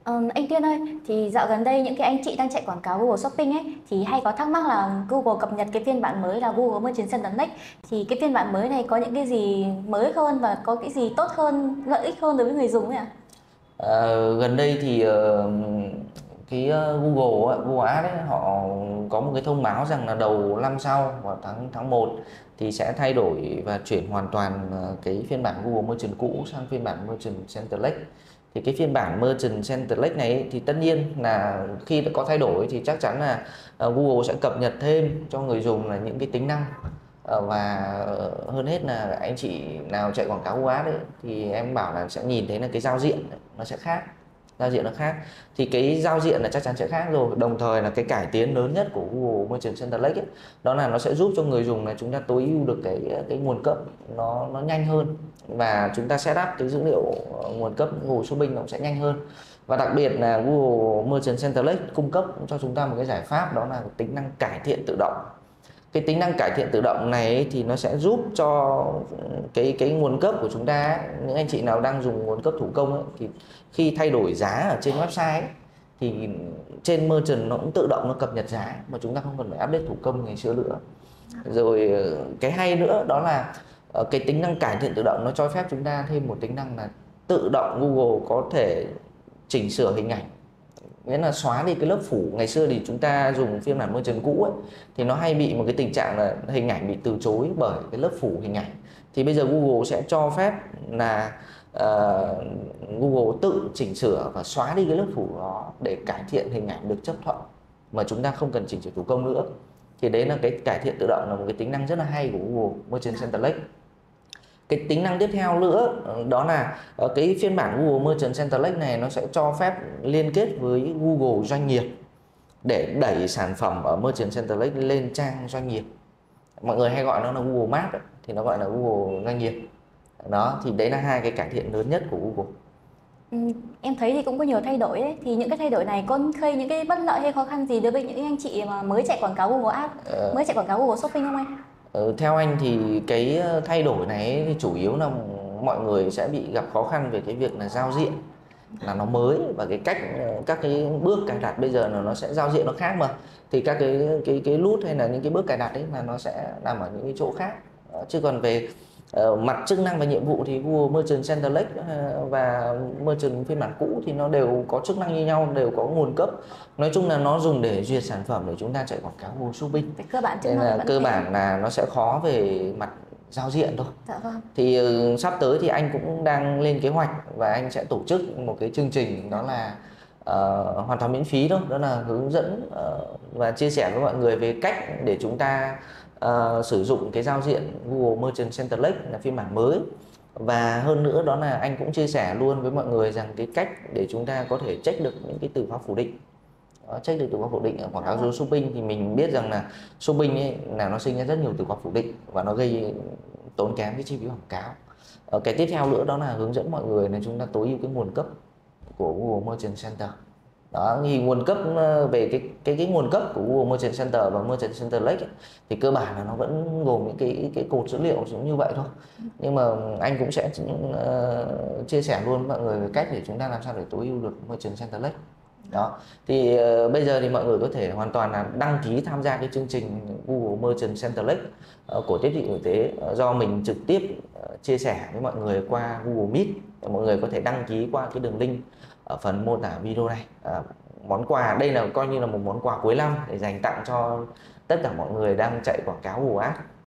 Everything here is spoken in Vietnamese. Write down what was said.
Anh Tuyên ơi, thì dạo gần đây những cái anh chị đang chạy quảng cáo Google Shopping ấy thì hay có thắc mắc là Google cập nhật cái phiên bản mới là Google Merchant Center Next, thì cái phiên bản mới này có những cái gì mới hơn và có cái gì tốt hơn, lợi ích hơn đối với người dùng ấy ạ? Gần đây thì Google Google Ads ấy, họ có một cái thông báo rằng là đầu năm sau vào tháng tháng 1 thì sẽ thay đổi và chuyển hoàn toàn cái phiên bản Google Merchant cũ sang phiên bản Merchant Center Lake. Thì cái phiên bản Merchant Center Lake này ấy, thì tất nhiên là khi đã có thay đổi thì chắc chắn là Google sẽ cập nhật thêm cho người dùng là những cái tính năng. Hơn hết là anh chị nào chạy quảng cáo Google Ads ấy, thì em bảo là sẽ nhìn thấy là cái giao diện nó sẽ khác, giao diện nó khác. Thì cái giao diện là chắc chắn sẽ khác rồi, đồng thời là cái cải tiến lớn nhất của Google Merchant Center Lake ấy, đó là nó sẽ giúp cho người dùng là chúng ta tối ưu được cái nguồn cấp nó nhanh hơn, và chúng ta setup cái dữ liệu nguồn cấp Google Shopping nó cũng sẽ nhanh hơn. Và đặc biệt là Google Merchant Center Lake cung cấp cho chúng ta một cái giải pháp, đó là tính năng cải thiện tự động. Cái tính năng cải thiện tự động này ấy, thì nó sẽ giúp cho cái nguồn cấp của chúng ta ấy, những anh chị nào đang dùng nguồn cấp thủ công ấy, thì khi thay đổi giá ở trên website ấy, thì trên merchant nó cũng tự động nó cập nhật giá mà chúng ta không cần phải update thủ công ngày xưa nữa. Rồi cái hay nữa đó là cái tính năng cải thiện tự động nó cho phép chúng ta thêm một tính năng là tự động Google có thể chỉnh sửa hình ảnh, nghĩa là xóa đi cái lớp phủ. Ngày xưa thì chúng ta dùng phiên bản merchant cũ ấy, thì nó hay bị một cái tình trạng là hình ảnh bị từ chối bởi cái lớp phủ hình ảnh. Thì bây giờ Google sẽ cho phép là Google tự chỉnh sửa và xóa đi cái lớp phủ đó để cải thiện hình ảnh được chấp thuận, mà chúng ta không cần chỉnh sửa thủ công nữa. Thì đấy là cái cải thiện tự động, là một cái tính năng rất là hay của Google Merchant Center Lake. Cái tính năng tiếp theo nữa đó là cái phiên bản Google Merchant Center Lake này nó sẽ cho phép liên kết với Google doanh nghiệp để đẩy sản phẩm ở Merchant Center Lake lên trang doanh nghiệp. Mọi người hay gọi nó là Google Maps ấy, thì nó gọi là Google doanh nghiệp. Đó, thì đấy là hai cái cải thiện lớn nhất của Google. Em thấy thì cũng có nhiều thay đổi ấy, thì những cái thay đổi này có gây những cái bất lợi hay khó khăn gì đối với những anh chị mà mới chạy quảng cáo Google Ads, mới chạy quảng cáo Google Shopping không anh? Theo anh thì cái thay đổi này thì chủ yếu là mọi người sẽ bị gặp khó khăn về cái việc là giao diện là nó mới, và cái cách các cái bước cài đặt bây giờ là nó sẽ giao diện nó khác mà. Thì các cái nút hay là những cái bước cài đặt ấy là nó sẽ nằm ở những cái chỗ khác. Chứ còn về mặt chức năng và nhiệm vụ thì Google Merchant Center Lake và Merchant phiên bản cũ thì nó đều có chức năng như nhau, đều có nguồn cấp. Nói chung là nó dùng để duyệt sản phẩm để chúng ta chạy quảng cáo Google Shopping. Về cơ bản chức Nên năng thì là vẫn cơ thế. bản là nó sẽ khó về mặt giao diện thôi. Dạ vâng. Thì sắp tới thì anh cũng đang lên kế hoạch và anh sẽ tổ chức một cái chương trình, đó là hoàn toàn miễn phí thôi, đó là hướng dẫn và chia sẻ với mọi người về cách để chúng ta sử dụng cái giao diện Google Merchant Center Lake là phiên bản mới. Và hơn nữa đó là anh cũng chia sẻ luôn với mọi người rằng cái cách để chúng ta có thể check được những cái từ khóa phủ định. Đó, check được từ khóa phủ định ở quảng Dạ cáo vâng. số shopping, thì mình biết rằng là shopping ấy là nó sinh ra rất nhiều từ khóa phủ định và nó gây tốn kém cái chi phí quảng cáo. Cái tiếp theo nữa đó là hướng dẫn mọi người là chúng ta tối ưu cái nguồn cấp của Google Merchant Center. Đó, thì nguồn cấp về cái nguồn cấp của Google Merchant Center và Merchant Center Lake ấy, thì cơ bản là nó vẫn gồm những cái cột dữ liệu giống như vậy thôi. Nhưng mà anh cũng sẽ chia sẻ luôn với mọi người về cách để chúng ta làm sao để tối ưu được Merchant Center Lake. Đó, thì bây giờ thì mọi người có thể hoàn toàn là đăng ký tham gia cái chương trình Google Merchant Center Lake của Tiếp thị thực tế, do mình trực tiếp chia sẻ với mọi người qua Google Meet. Mọi người có thể đăng ký qua cái đường link ở phần mô tả video này. Món quà đây là coi như là một món quà cuối năm để dành tặng cho tất cả mọi người đang chạy quảng cáo Google Ads.